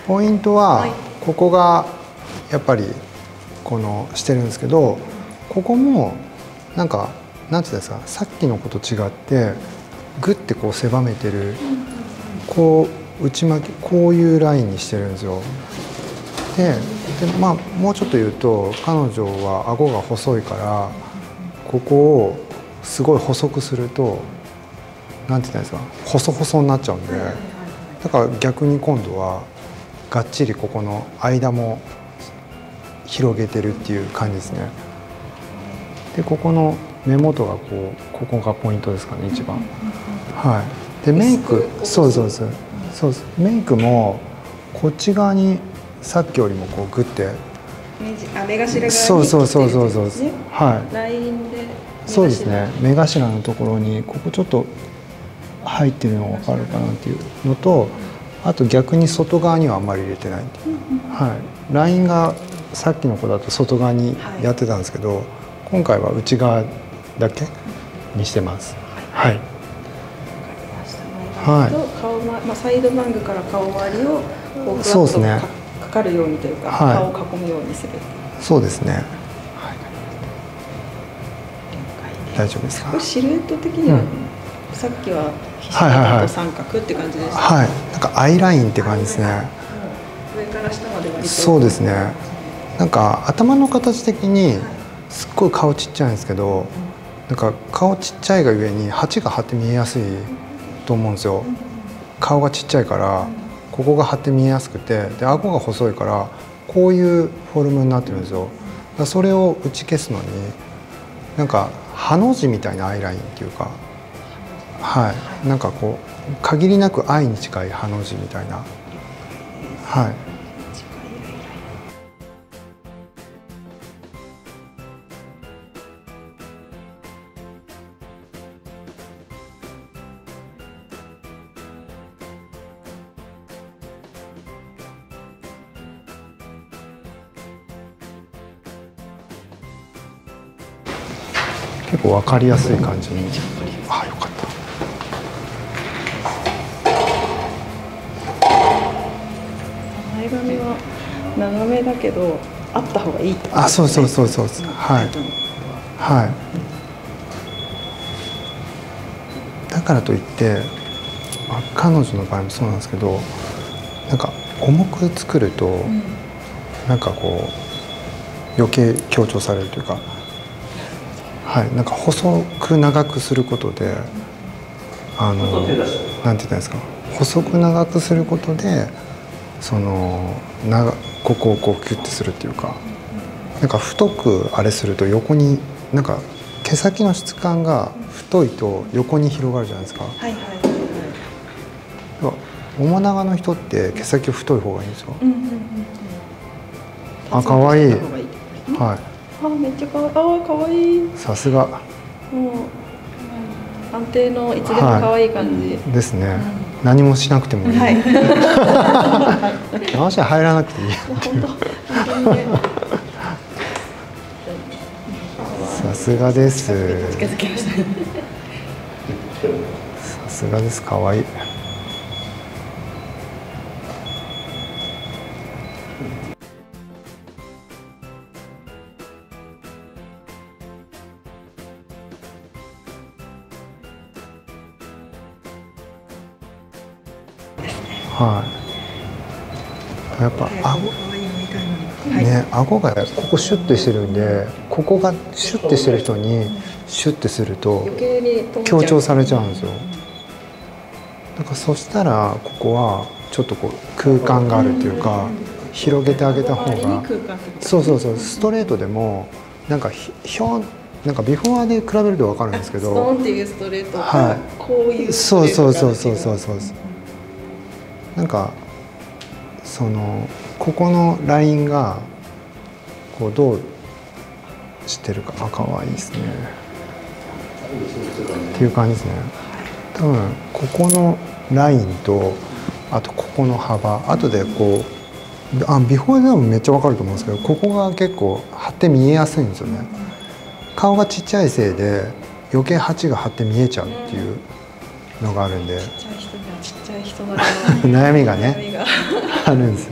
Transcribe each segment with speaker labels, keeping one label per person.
Speaker 1: ポイントはここがやっぱりこのしてるんですけど、ここもなんかなんていうんですか、さっきの子と違ってグッてこう狭めてる、こう内巻きこういうラインにしてるんですよ。でまあもうちょっと言うと彼女は顎が細いからここをすごい細くするとなんて言ったらいいんですか、細々になっちゃうんで、だから逆に今度はがっちりここの間も広げてるっていう感じですね。でここの目元がここがポイントですかね、一番。はい。でメイク、そうですそうです。そうです。メイクもこっち側にさっきよりもこうグッて。
Speaker 2: 目頭側に。
Speaker 1: そうそうそうそうそう。はい。
Speaker 2: ラインで。
Speaker 1: そうですね。目頭のところにここちょっと入ってるのが分かるかなっていうのと、あと逆に外側にはあんまり入れてないっていう。はい。ラインがさっきの子だと外側にやってたんですけど、今回は内側だけにしてます。はい。
Speaker 2: はい。顔サイドバングから顔周りをこうふわっとかかるようにというか、顔を囲むようにする。
Speaker 1: そうですね。はい。大丈夫ですか。
Speaker 2: シルエット的にはさっきはひし形と三角って感じでした。
Speaker 1: はい。なんかアイラインって感じですね。
Speaker 2: 上から下まで割と。
Speaker 1: そうですね。なんか頭の形的にすっごい顔ちっちゃいんですけど、なんか顔ちっちゃいがゆえに鉢が張って見えやすいと思うんですよ。顔がちっちゃいからここが張って見えやすくて、で顎が細いからこういうフォルムになってるんですよ。それを打ち消すのになんかハの字みたいなアイラインっていうか、はい、なんかこう限りなく愛に近いハの字みたいな、はい。結構分かりやすい感じに。あ、よかった。
Speaker 2: 前髪は長めだけどあった方がいいってことですね。
Speaker 1: あ、そうそうそうそう。はい。はい。だからといって、まあ、彼女の場合もそうなんですけど、なんか重く作ると、なんかこう余計強調されるというか。はい、なんか細く長くすることで、なんて言ったらいいんですか、細く長くすることでそのここをこうキュッてするっていうか、なんか太くあれすると横になんか毛先の質感が太いと横に広がるじゃないですか。はいはいはいはい。面長の人って毛先太い方がいいんですよ。あ、可愛い。はい。
Speaker 2: あ、めっちゃかわいい。あ、かわいい。
Speaker 1: さすが。
Speaker 2: もう安定のいつでも可愛い感じ、
Speaker 1: はい、ですね。何もしなくてもいい。はい。直しは入らなくていい。さすがです。さすがです。可愛い。はい。やっぱ顎がここシュッてしてるんで、ここがシュッてしてる人にシュッてすると強調されちゃうんですよ。だからそしたらここはちょっとこう空間があるっていうか、広げてあげた方が、そうそうそう、ストレートでもなんかなんかビフォーで比べると分かるんですけど、
Speaker 2: ストーンっていうストレートとこういうストレート、
Speaker 1: そうそうそうそうそうそう。なんかそのここのラインがこうどうしてるか、あ、可愛いですねっていう感じですね。多分ここのラインとあとここの幅、後でこうビフォーでもめっちゃ分かると思うんですけど、ここが結構張って見えやすいんですよね。顔がちっちゃいせいで余計鉢が張って見えちゃうっていう。 のがあるんで、
Speaker 2: ちっちゃい人にはちっちゃい人の
Speaker 1: 悩みがね
Speaker 2: 悩みが
Speaker 1: あるんですよ。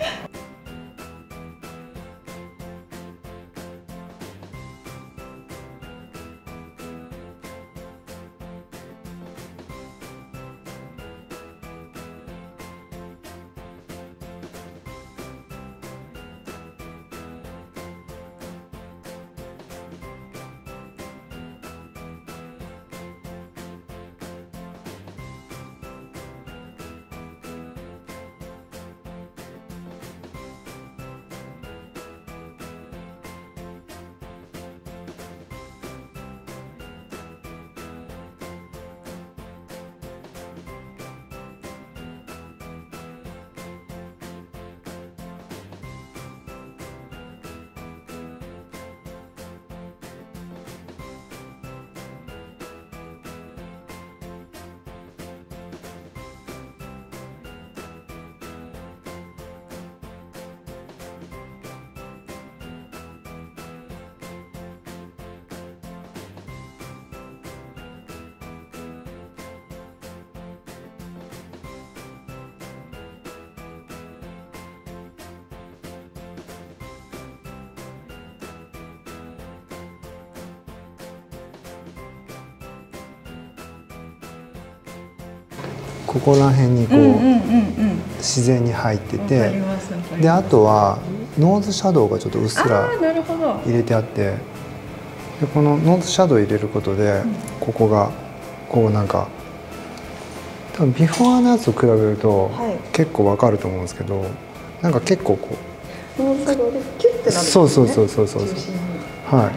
Speaker 1: ここら辺にこう自然に入ってて、であとはノーズシャドウがちょっとうっすら入れてあって、でこのノーズシャドウ入れることでここがこうなんか多分ビフォーのやつと比べると結構わかると思うんですけど、なんか結構こ
Speaker 2: うノーズシャドウでキュッてなるんですね。
Speaker 1: そうそうそうそうそう、はい。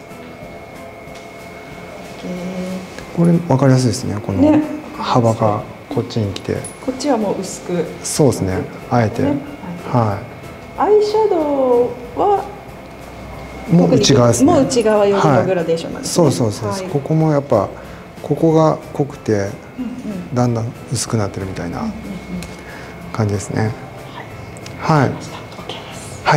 Speaker 1: これ分かりやすいですね、この幅がこっちに来て、
Speaker 2: こっちはもう薄く、
Speaker 1: そうですね、あえて、はい。
Speaker 2: アイシャドウは
Speaker 1: もう内側ですね。
Speaker 2: もう内側寄りのグラデーションなんですね。
Speaker 1: そうそうそう、ここもやっぱここが濃くてだんだん薄くなってるみたいな感じですね。はい。はい。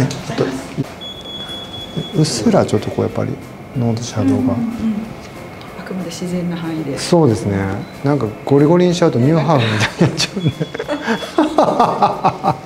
Speaker 1: うっすらちょっとこうやっぱりノーズシャドウが。
Speaker 2: あくまで自然な範囲で。
Speaker 1: そうですね。なんかゴリゴリにしちゃうとニューハーフみたいになっちゃうんで。